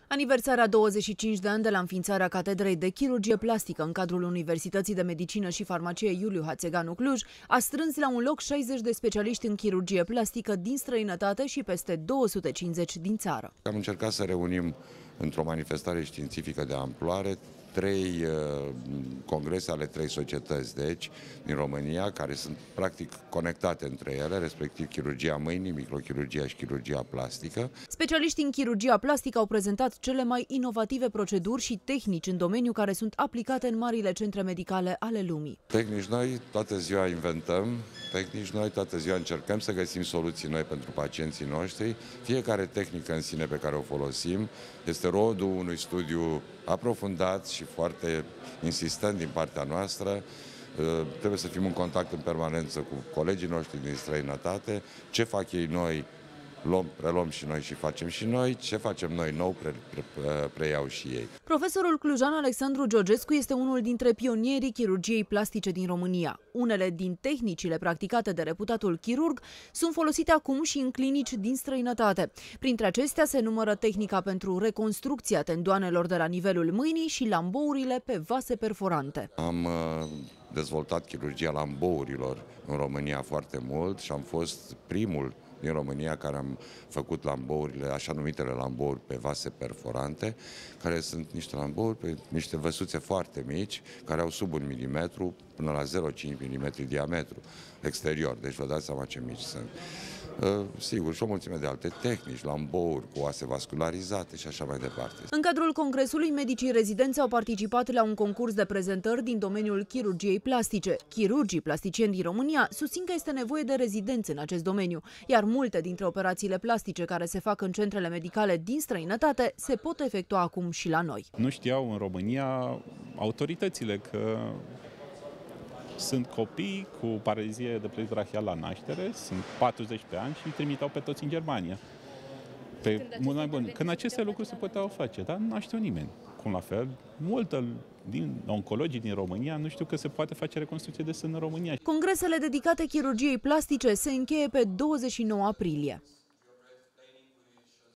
Aniversarea 25 de ani de la înființarea Catedrei de Chirurgie Plastică în cadrul Universității de Medicină și Farmacie Iuliu Hațeganu Cluj a strâns la un loc 60 de specialiști în chirurgie plastică din străinătate și peste 250 din țară. Am încercat să reunim într-o manifestare științifică de amploare 3 congrese ale 3 societăți, deci, din România, care sunt practic conectate între ele, respectiv chirurgia mâinii, microchirurgia și chirurgia plastică. Specialiștii în chirurgia plastică au prezentat cele mai inovative proceduri și tehnici în domeniu care sunt aplicate în marile centre medicale ale lumii. Tehnici noi toată ziua inventăm, tehnici noi toată ziua încercăm să găsim soluții noi pentru pacienții noștri. Fiecare tehnică în sine pe care o folosim este rodul unui studiu aprofundat și foarte insistent din partea noastră. Trebuie să fim în contact în permanență cu colegii noștri din străinătate. Ce fac ei noi, preluăm și noi și facem și noi. Ce facem noi nou, preiau și ei. Profesorul clujan Alexandru Georgescu este unul dintre pionierii chirurgiei plastice din România. Unele din tehnicile practicate de reputatul chirurg sunt folosite acum și în clinici din străinătate. Printre acestea se numără tehnica pentru reconstrucția tendoanelor de la nivelul mâinii și lambourile pe vase perforante. Am dezvoltat chirurgia lambourilor în România foarte mult și am fost primul din România care am făcut lambourile, așa numitele lambouri pe vase perforante, care sunt niște lambouri pe niște văsuțe foarte mici, care au sub 1 mm până la 0,5 mm diametru exterior. Deci vă dați seama ce mici sunt. Sigur, și o mulțime de alte tehnici, lambouri cu oase vascularizate și așa mai departe. În cadrul congresului, medicii rezidenți au participat la un concurs de prezentări din domeniul chirurgiei plastice. Chirurgii plasticieni din România susțin că este nevoie de rezidenți în acest domeniu, iar multe dintre operațiile plastice care se fac în centrele medicale din străinătate se pot efectua acum și la noi. Nu știau în România autoritățile că sunt copii cu paralizie de plexus brachial la naștere, sunt 40 pe an și îi trimitau pe toți în Germania. Mult mai bun. Când aceste lucruri se puteau face, dar nu știu nimeni. Cum la fel, multă din oncologii din România nu știu că se poate face reconstrucție de sân în România. Congresele dedicate chirurgiei plastice se încheie pe 29 aprilie.